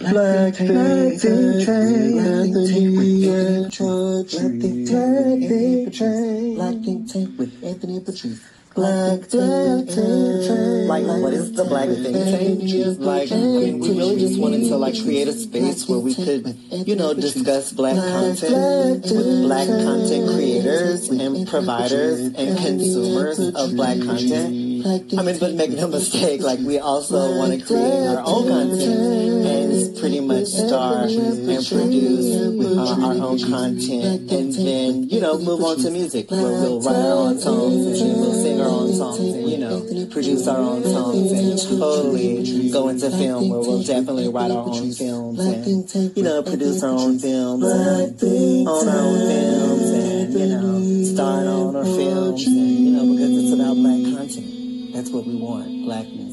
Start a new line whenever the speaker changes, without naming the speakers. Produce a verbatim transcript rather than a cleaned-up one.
Black thing train, let the new Black train, Black thing with Anthony Patrice. Black thing train.
Like, what is the Black thing tank? Like, I mean, we really just wanted to like create a space where we could, you know, discuss Black content with Black content creators and providers and consumers of Black content. I mean, but make no mistake, like, we also want to create our own content and pretty much star and produce uh, our own content, and then, you know, move on to music where we'll write our own songs and we'll sing our own songs and, you know, produce our own songs and totally go into film where we'll definitely write our own films and, you know, produce our own films and own our own films and, you know, star in on our films and, you know, because it's about Black content. That's what we want, Blackness.